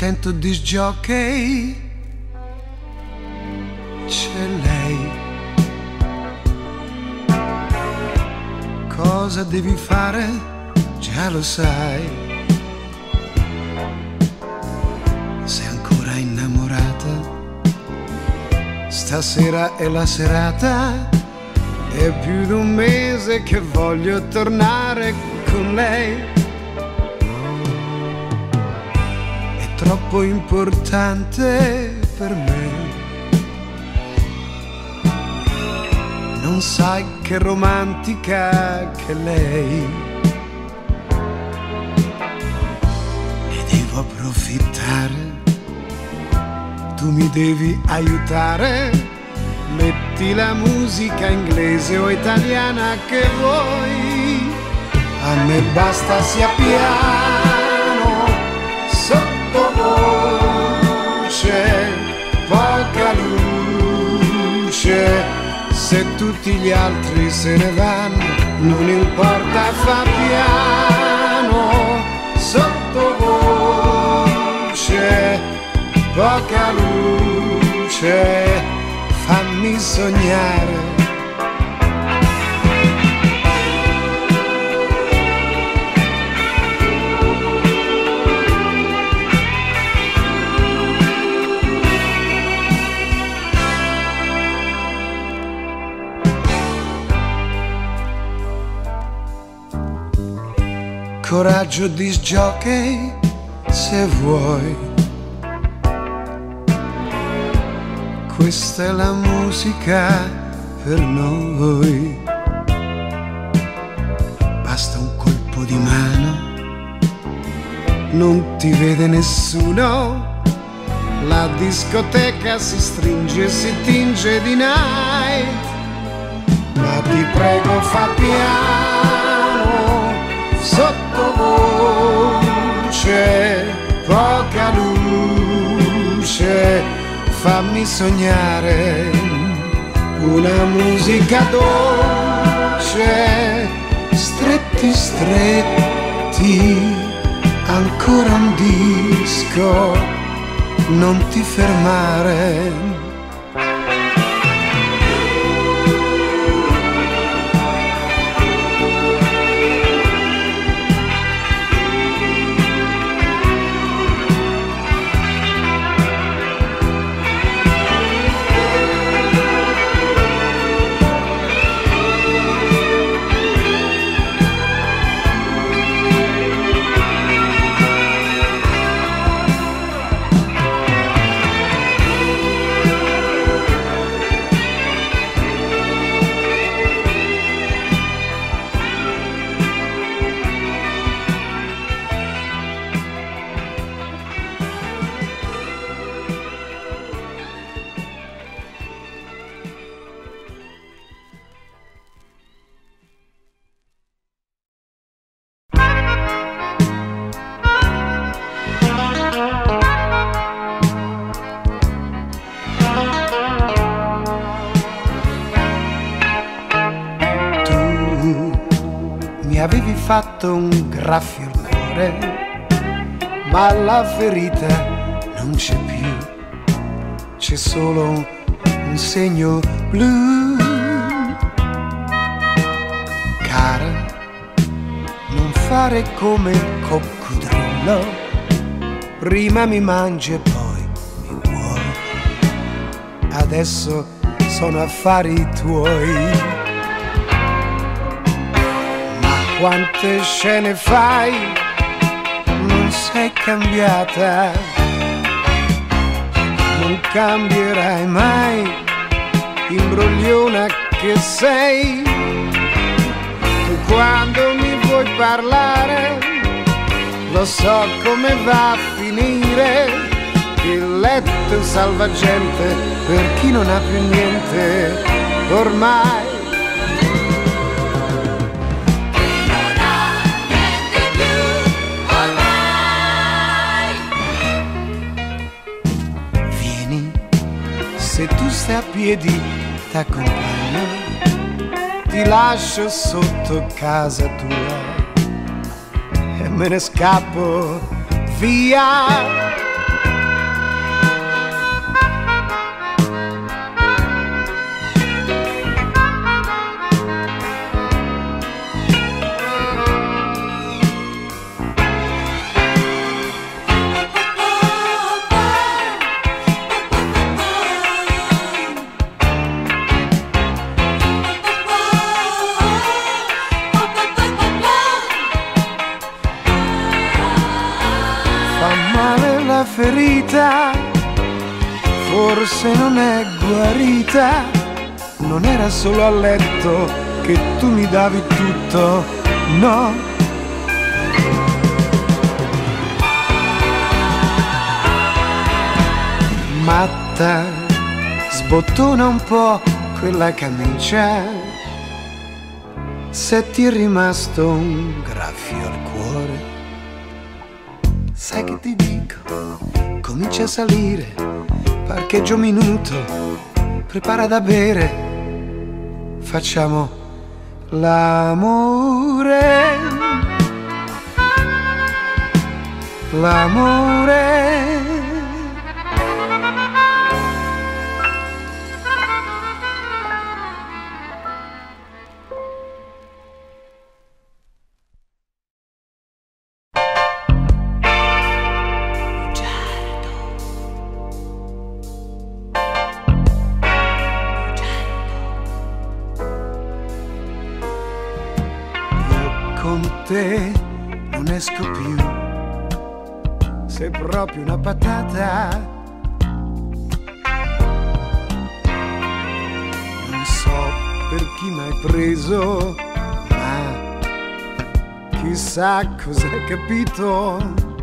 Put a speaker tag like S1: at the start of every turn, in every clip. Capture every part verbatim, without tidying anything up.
S1: contento disc jockey, c'è lei. Cosa devi fare? Già lo sai. Sei ancora innamorata? Stasera è la serata. È più di un mese che voglio tornare con lei. È troppo importante per me. Non sai che romantica che è lei. E devo approfittare. Tu mi devi aiutare. Metti la musica inglese o italiana che vuoi. A me basta sia piano, sottovoce, poca luce. Se tutti gli altri se ne vanno, non importa, fa piano, sottovoce, poca luce, fammi sognare. Coraggio disc jockey, se vuoi. Questa è la musica per noi. Basta un colpo di mano, non ti vede nessuno. La discoteca si stringe e si tinge di night. Ma ti prego fa piano, sottovoce, poca luce, fammi sognare una musica dolce. Stretti, stretti, ancora un disco, non ti fermare. Mi avevi fatto un graffio al cuore, ma la ferita non c'è più, c'è solo un segno blu. Cara, non fare come il coccodrillo, prima mi mangi e poi mi vuoi. Adesso sono affari tuoi. Quante scene fai, non sei cambiata, non cambierai mai, imbrogliona che sei. Tu quando mi vuoi parlare, lo so come va a finire. Il letto salvagente per chi non ha più niente ormai. Se tu stai a piedi t'accompagno, ti lascio sotto casa tua e me ne scappo via. ferita forse non è guarita, non era solo a letto che tu mi davi tutto, no. Matta, sbottona un po' quella camicia, se ti è rimasto un graffio al cuore. Sai che ti dico? Comincia a salire, parcheggio un minuto, prepara da bere, facciamo l'amore, l'amore. Con te non esco più, sei proprio una patata. Non so per chi m'hai preso, ma chissà cosa hai capito.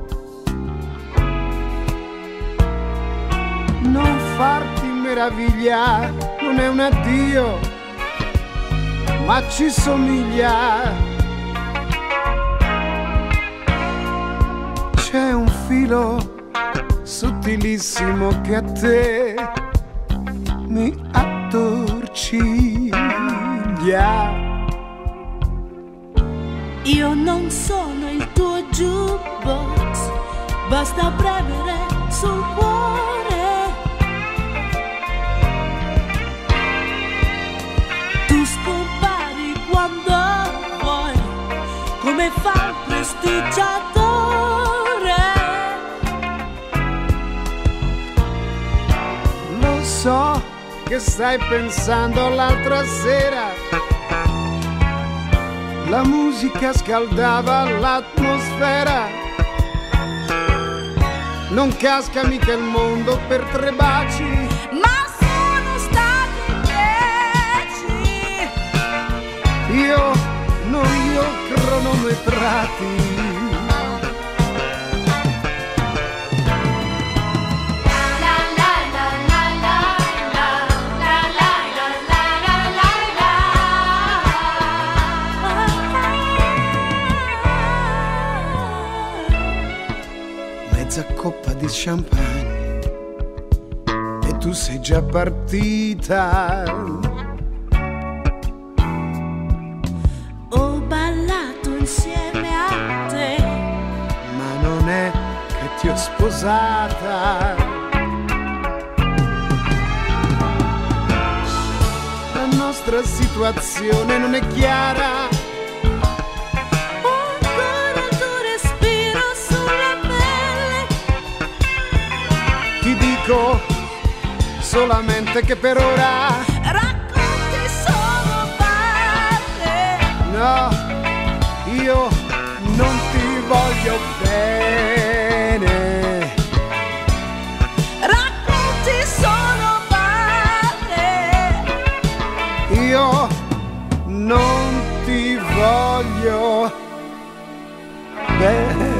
S1: Non farti meraviglia, non è un addio, ma ci somiglia. C'è un filo sottilissimo che a te mi attorciglia.
S2: Io non sono il tuo jukebox, basta premere sul cuore. Tu scompari quando vuoi, come fa il prestigiatore.
S1: So che stai pensando l'altra sera, la musica scaldava l'atmosfera. Non casca mica il mondo per tre baci,
S2: ma sono stati dieci.
S1: Io non li ho cronometrati. Mezza coppa di champagne e tu sei già partita.
S2: Ho ballato insieme a te,
S1: ma non è che ti ho sposata. La nostra situazione non è chiara. Solamente che per ora
S2: racconti solo parte.
S1: No, io non ti voglio bene.
S2: Racconti solo parte.
S1: Io non ti voglio bene.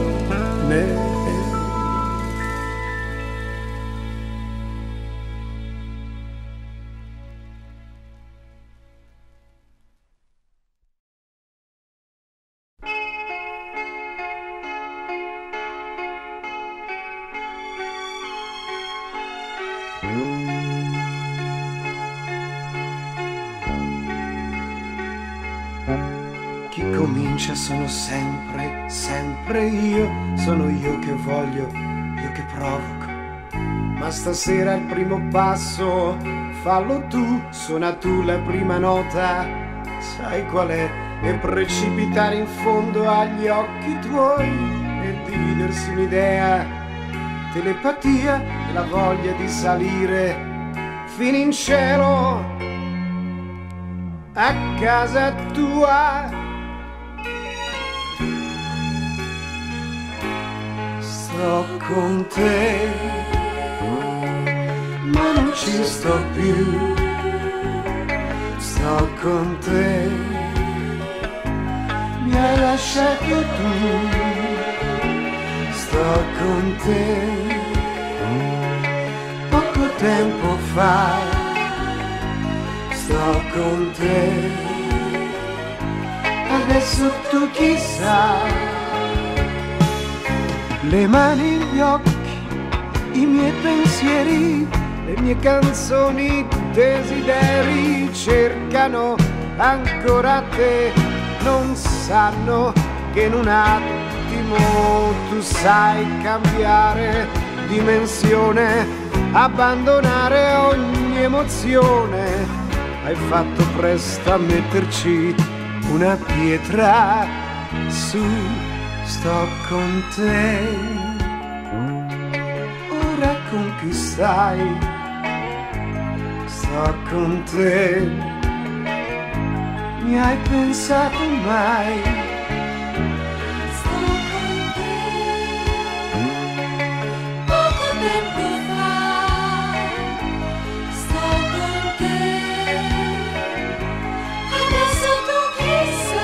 S1: Chi comincia sono sempre, sempre io, sono io che voglio, io che provoco. Ma stasera il primo passo, fallo tu, suona tu la prima nota, sai qual è? E precipitare in fondo agli occhi tuoi e dividersi un'idea, telepatia e la voglia di salire fino in cielo a casa tua. sto con te, ma non ci sto più. Sto con te, mi hai lasciato tu. Sto con te, poco tempo fa. Sto con te, adesso tu chissà. Le mani, gli occhi, i miei pensieri, le mie canzoni, desideri cercano ancora te, non sanno che in un attimo tu sai cambiare dimensione, abbandonare ogni emozione. Hai fatto presto a metterci una pietra su. Sto con te, ora con chi stai? Sto con te, mi hai pensato mai?
S2: Sto con te, poco tempo fa. Sto con te, adesso tu chissà.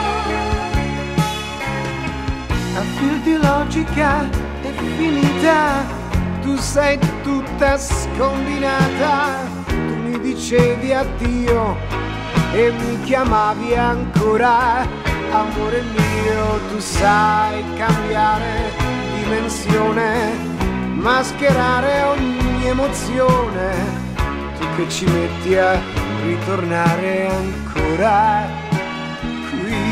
S1: A fil di logica è finita, tu sei tutta scombinata. Tu mi dicevi addio e mi chiamavi ancora. Amore mio, tu sai cambiare dimensione, mascherare ogni emozione. Tu che ci metti a ritornare ancora qui.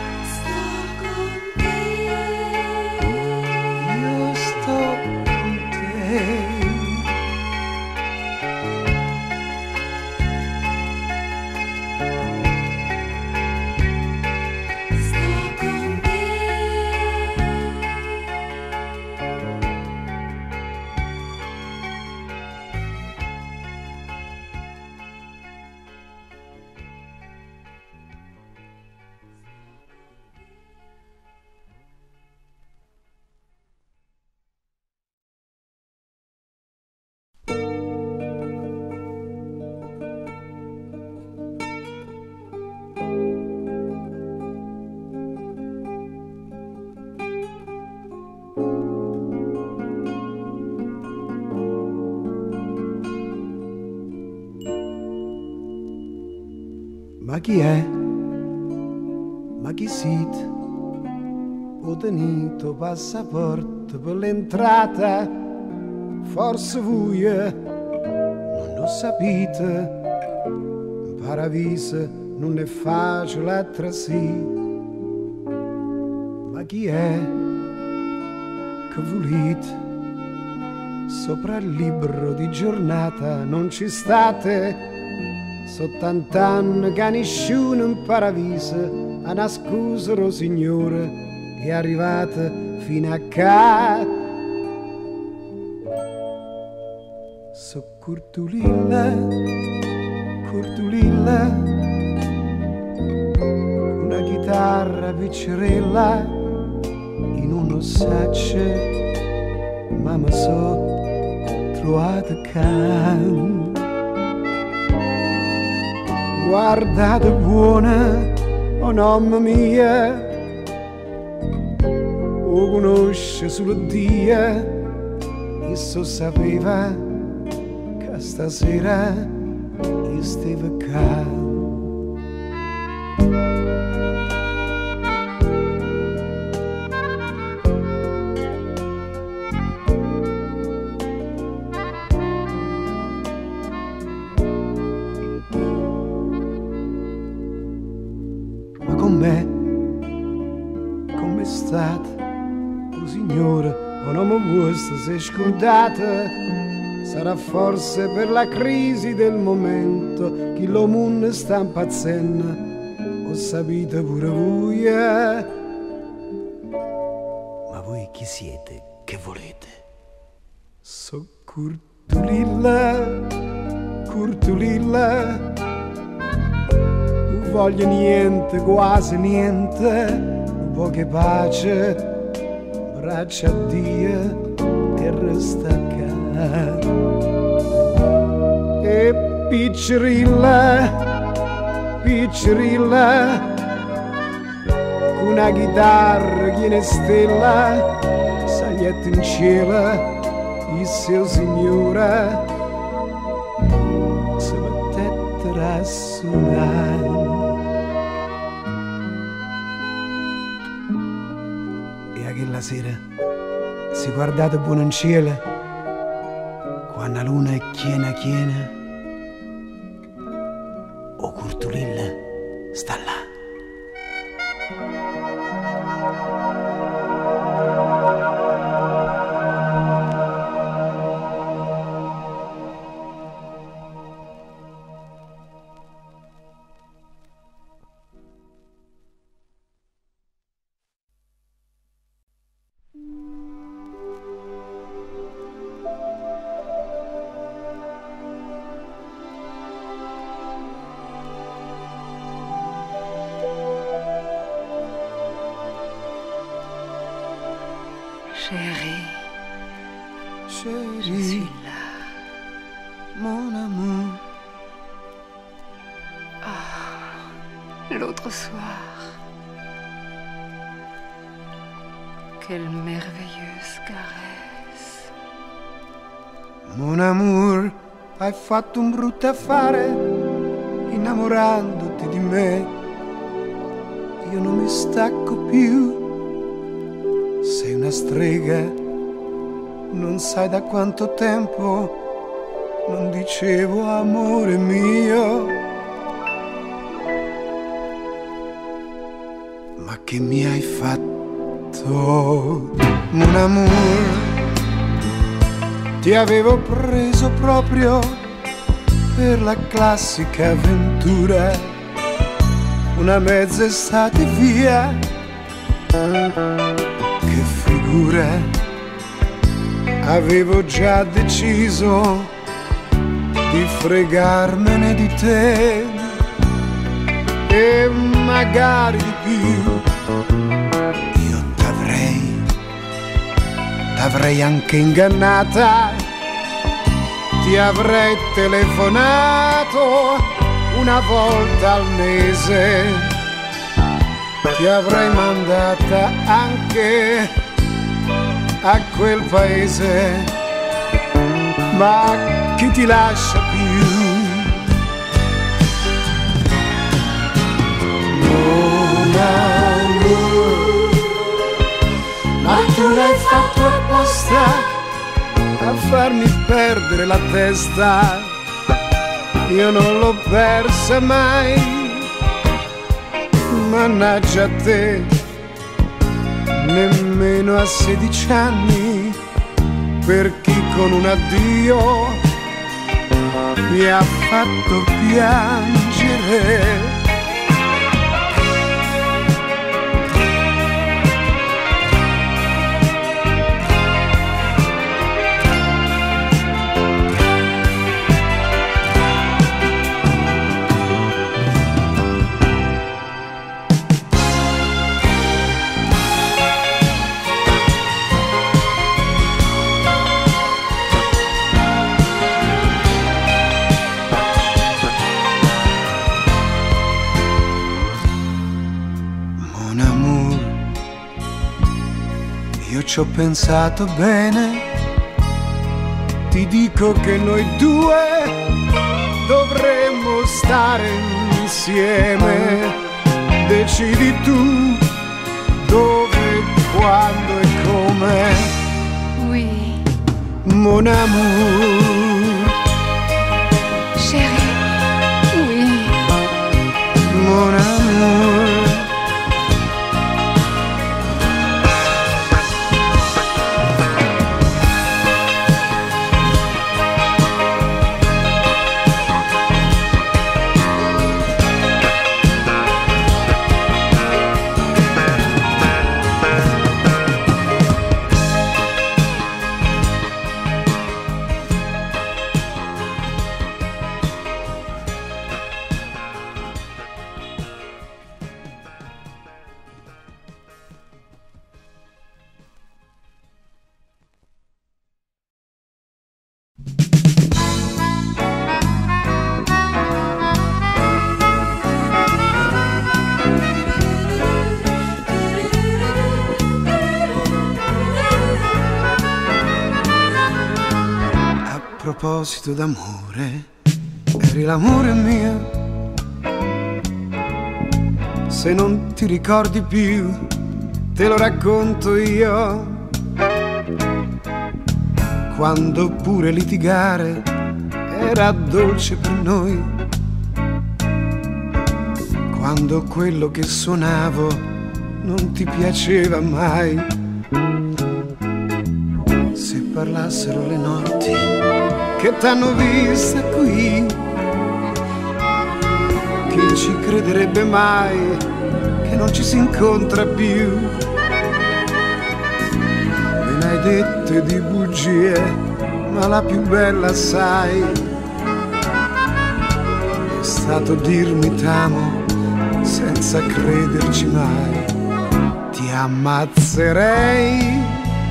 S1: Ma chi è? Ma chi siete? Ho tenuto passaporto per l'entrata, forse voi non lo sapete. In paradiso non è facile attrasì. Ma chi è che volete? Sopra il libro di giornata non ci state. Sottant'anni che nessuno in paradiso a nascusero, signore, è arrivata fino a qua. So curtulilla, curtulilla, una chitarra piccerella in un ossace, ma mi so trovata can. Guardate buona, oh mamma mia, o conosce solo Dio, esso sapeva che stasera io stavo qua. Come state, oh signore, un uomo vostro si è scordata. Sarà forse per la crisi del momento che lo mondo sta impazzendo. Ho sapito pure voi, eh? Ma voi chi siete? Che volete? So curtulilla, curtulilla, non voglio niente, quasi niente, un po' che pace, braccia a Dio e resta acá. E piccerilla, piccerilla, con una chitarra che ne stella, saglietta in cielo, il seu signora, se mettettero a suonare. E a quella sera si guardate buono in cielo, quando la luna è chiena chiena, o Curtulilla sta là.
S2: Chérie,
S1: Chérie,
S2: je suis là.
S1: mon amour.
S2: Ah, l'autre soir. Quelle merveilleuse caresse.
S1: Mon amour, hai fatto un brutto affare innamorandoti di me. Io non mi stacco più. Sei una strega, non sai da quanto tempo non dicevo amore mio. Ma che mi hai fatto, mon amour? Ti avevo preso proprio per la classica avventura, una mezza estate via. Che figura, avevo già deciso di fregarmene di te e magari di più. Io t'avrei, t'avrei anche ingannata, ti avrei telefonato una volta al mese, ti avrei mandata anche a quel paese, ma chi ti lascia più? Mon amour, ma tu l'hai fatto apposta a farmi perdere la testa. Io non l'ho persa mai, mannaggia a te, nemmeno a sedici anni, per chi con un addio mi ha fatto piangere. Io ci ho pensato bene, ti dico che noi due dovremmo stare insieme. Decidi tu dove, quando e come.
S2: Oui,
S1: Mon amour,
S2: chérie, oui.
S1: mon amour. proposito d'amore, eri l'amore mio. Se non ti ricordi più, te lo racconto io. Quando pure litigare era dolce per noi, quando quello che suonavo non ti piaceva mai. Se parlassero le notti che t'hanno vista qui, chi ci crederebbe mai che non ci si incontra più? Me ne hai dette di bugie, ma la più bella sai è stato dirmi t'amo senza crederci mai. Ti ammazzerei,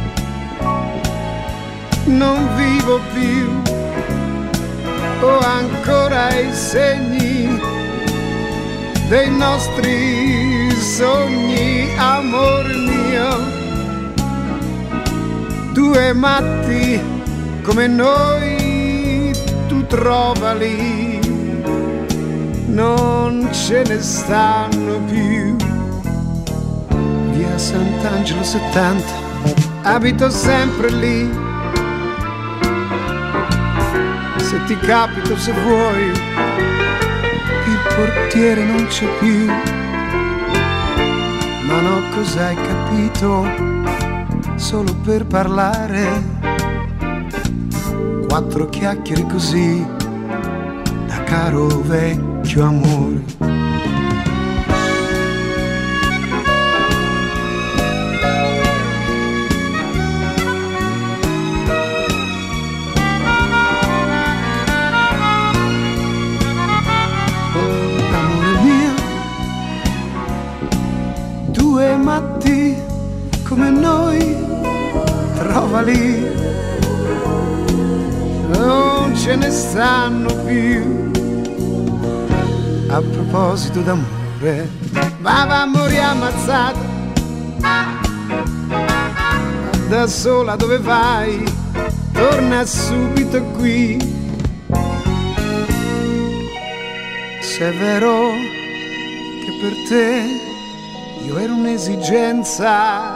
S1: non vivo più, ho ancora i segni dei nostri sogni, amor mio. Due matti come noi tu trovali, non ce ne stanno più. Via Sant'Angelo settanta, abito sempre lì. Se ti capito, se vuoi, il portiere non c'è più. Ma no, cos'hai capito? Solo per parlare, quattro chiacchiere così, da caro vecchio amore. Amore mio, due matti come noi trovali, non ce ne stanno più. A proposito d'amore, ma va a morire ammazzata, da sola dove vai? Torna subito qui. Se è vero che per te io ero un'esigenza,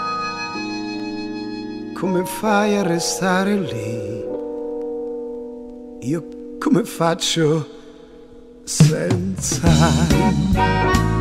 S1: come fai a restare lì? Io come faccio senza?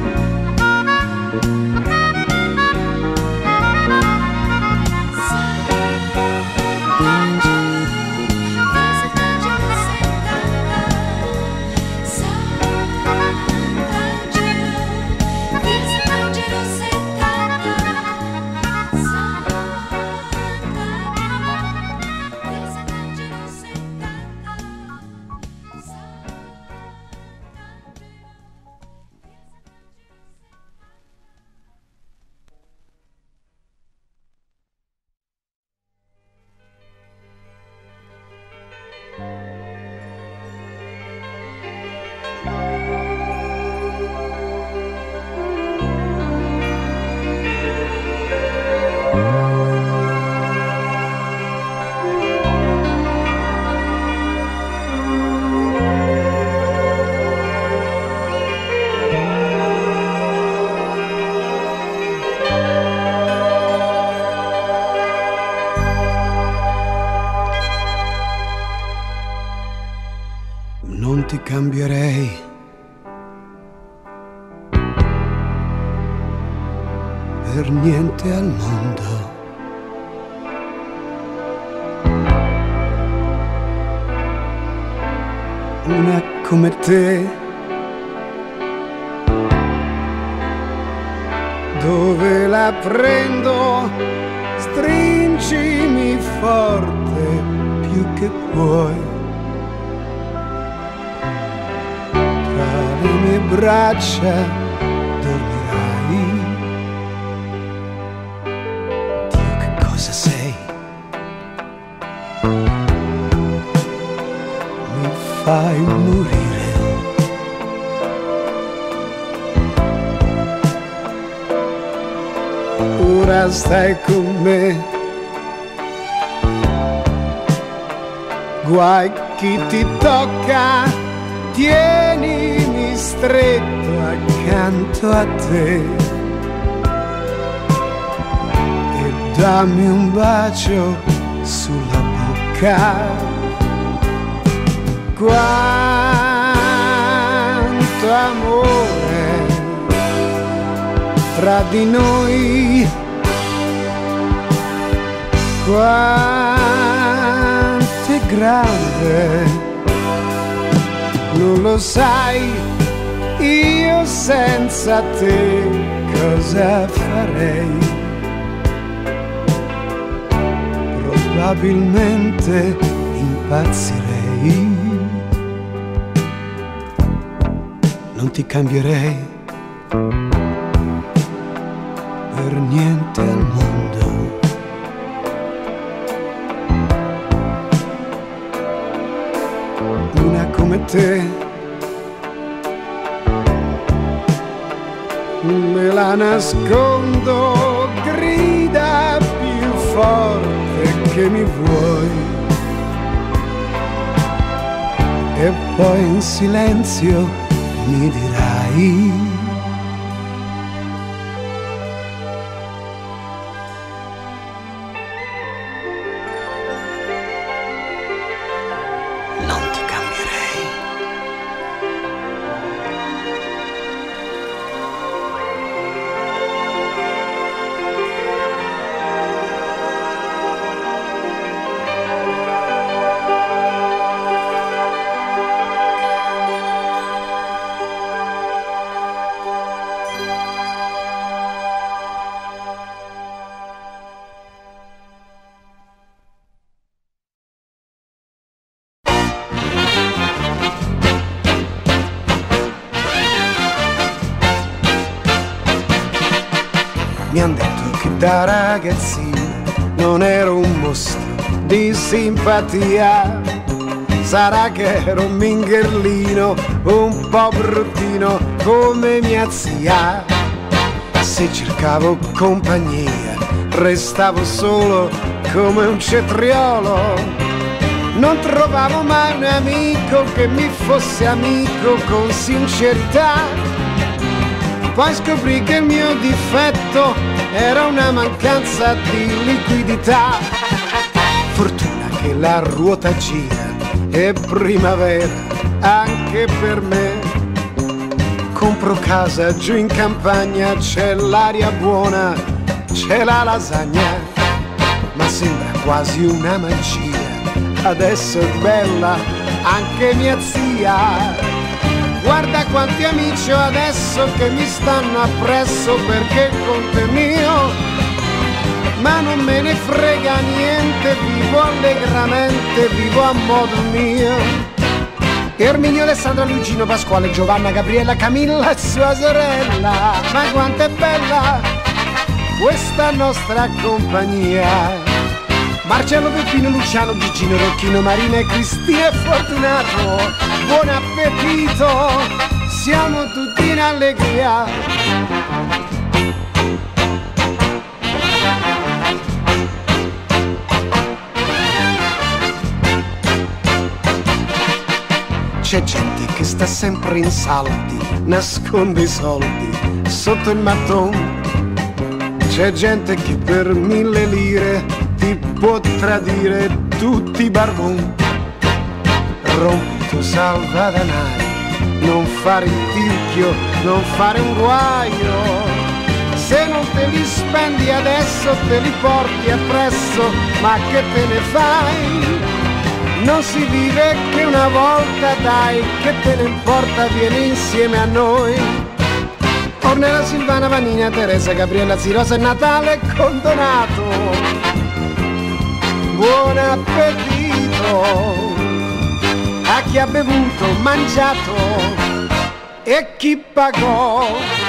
S1: Non ti cambierei, per niente al mondo. Una come te, dove la prendo, stringimi forte più che puoi. Le mie braccia dormirai. Dio, che cosa sei? Mi fai morire. Ora stai con me, guai chi ti tocca, tienimi stretto accanto a te e dammi un bacio sulla bocca. Quanto amore tra di noi, quanto è grande, non lo sai, io senza te cosa farei? Probabilmente impazzirei. Non ti cambierei per niente al mondo. Una come te me la nascondo, grida più forte che mi vuoi, e poi in silenzio mi dirai: non ti cambierei. Mi han detto che da ragazzino non ero un mostro di simpatia. Sarà che ero un mingherlino, un po' bruttino come mia zia. Se cercavo compagnia, restavo solo come un cetriolo. Non trovavo mai un amico che mi fosse amico con sincerità. Poi scoprì che il mio difetto era una mancanza di liquidità. Fortuna che la ruota gira, è primavera anche per me. Compro casa giù in campagna, c'è l'aria buona, c'è la lasagna, ma sembra quasi una magia. Adesso è bella anche mia zia. Guarda quanti amici ho adesso che mi stanno appresso perché il conto è mio, ma non me ne frega niente, vivo allegramente, vivo a modo mio. Erminio, Alessandra, Luigino, Pasquale, Giovanna, Gabriella, Camilla e sua sorella. Ma quanto è bella questa nostra compagnia. Marcello, Peppino, Luciano, Gigino, Rocchino, Marina e Cristina e Fortunato. Buon appetito, siamo tutti in allegria. C'è gente che sta sempre in saldi, nasconde i soldi sotto il mattone. C'è gente che per mille lire ti può tradire tutti i barbon. Rompi tu salvadanaio, non fare il tirchio, non fare un guaio. Se non te li spendi adesso te li porti appresso, ma che te ne fai? Non si vive che una volta, dai, che te ne importa, vieni insieme a noi. Ornella, Silvana, Vanina, Teresa, Gabriella, Zirosa e Natale con Donato. Buon appetito a chi ha bevuto, mangiato e chi pagò.